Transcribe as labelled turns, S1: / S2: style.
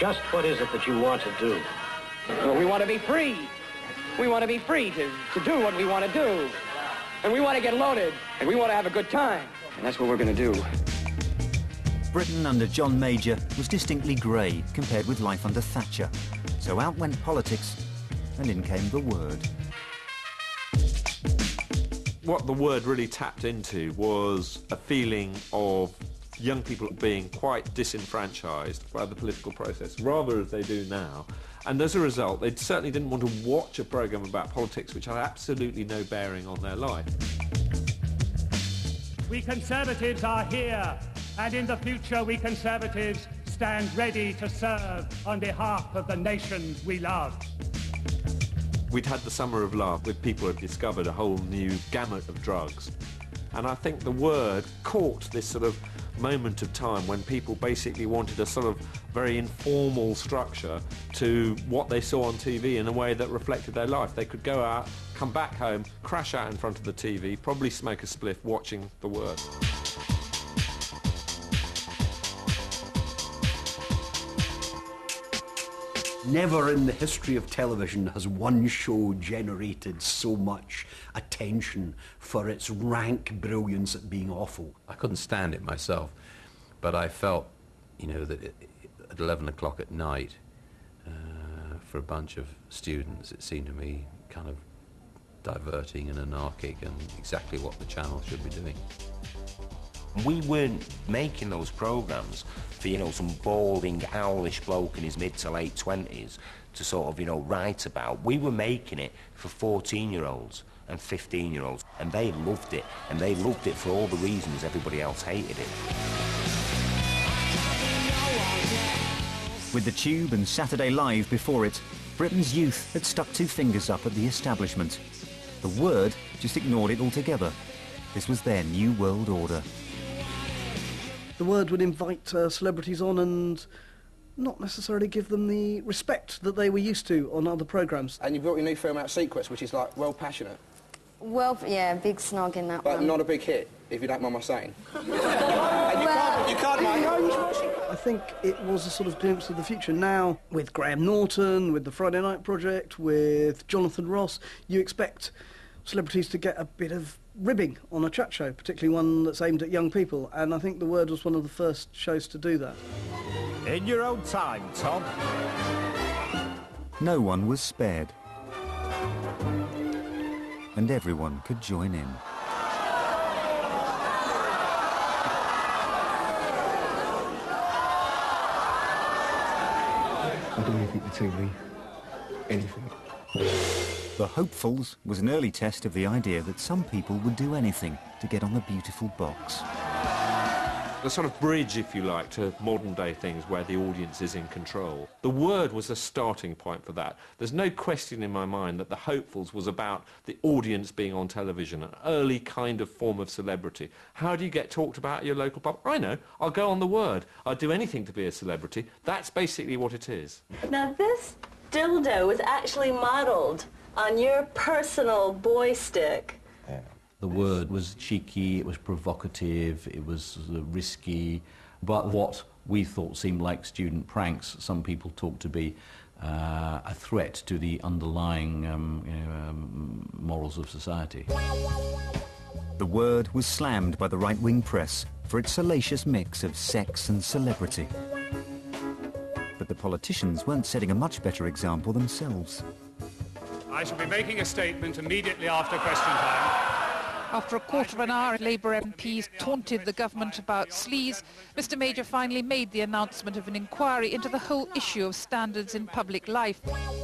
S1: Just what is it that you want to do?
S2: Well, we want to be free. We want to be free to do what we want to do. And we want to get loaded, and we want to have a good time. And that's what we're going to do.
S3: Britain under John Major was distinctly grey compared with life under Thatcher. So out went politics, and in came the Word.
S4: What the Word really tapped into was a feeling of young people being quite disenfranchised by the political process, rather as they do now. And as a result, they certainly didn't want to watch a programme about politics which had absolutely no bearing on their life.
S5: We Conservatives are here, and in the future we Conservatives stand ready to serve on behalf of the nation we love.
S4: We'd had the Summer of Love, with people who had discovered a whole new gamut of drugs. And I think the Word caught this sort of moment of time when people basically wanted a sort of very informal structure to what they saw on TV in a way that reflected their life. They could go out, come back home, crash out in front of the TV, probably smoke a spliff watching the Word.
S6: Never in the history of television has one show generated so much attention for its rank brilliance at being awful.
S7: I couldn't stand it myself, but I felt, you know, that at 11 o'clock at night, for a bunch of students, it seemed to me kind of diverting and anarchic and exactly what the channel should be doing.
S8: We weren't making those programmes for, you know, some balding, owlish bloke in his mid to late 20s to sort of, you know, write about. We were making it for 14-year-olds and 15-year-olds, and they loved it, and they loved it for all the reasons everybody else hated it.
S3: With the Tube and Saturday Live before it, Britain's youth had stuck two fingers up at the establishment. The Word just ignored it altogether. This was their new world order.
S9: The Word would invite celebrities on and not necessarily give them the respect that they were used to on other programmes.
S2: And you brought your new film out, Secrets, which is like well passionate.
S10: Well, yeah, big snog in that one.
S2: But not a big hit, if you don't mind my saying. And you can't mind. No, you should watch it.
S9: I think it was a sort of glimpse of the future. Now, with Graham Norton, with the Friday Night Project, with Jonathan Ross, you expect celebrities to get a bit of ribbing on a chat show, particularly one that's aimed at young people, and I think The Word was one of the first shows to do that.
S11: In your own time, Tom.
S3: No one was spared. And everyone could join in.
S2: I'll do anything to TV. Anything.
S3: The Hopefuls was an early test of the idea that some people would do anything to get on the beautiful box.
S4: The sort of bridge, if you like, to modern-day things where the audience is in control. The Word was a starting point for that. There's no question in my mind that The Hopefuls was about the audience being on television, an early kind of form of celebrity. How do you get talked about at your local pub? I know, I'll go on The Word. I'll do anything to be a celebrity. That's basically what it is.
S12: Now, this dildo was actually modelled on your personal boy stick.
S13: The Word was cheeky, it was provocative, it was risky, but what we thought seemed like student pranks, some people talked to be a threat to the underlying morals of society.
S3: The Word was slammed by the right-wing press for its salacious mix of sex and celebrity. But the politicians weren't setting a much better example themselves.
S5: I shall be making a statement immediately after question time.
S14: After a quarter of an hour, Labour MPs taunted the government about sleaze. Mr Major finally made the announcement of an inquiry into the whole issue of standards in public life.